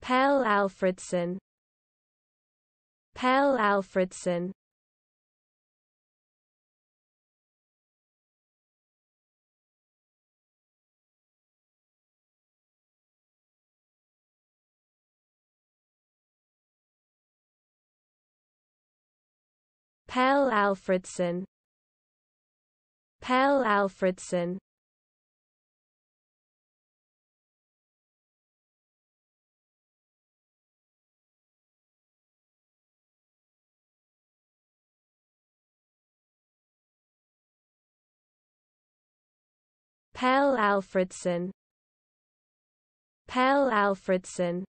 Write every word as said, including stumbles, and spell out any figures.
Pelle Alfredsson. Pelle Alfredsson. Pelle Alfredsson. Pelle Alfredsson. Pelle Alfredsson. Pelle Alfredsson.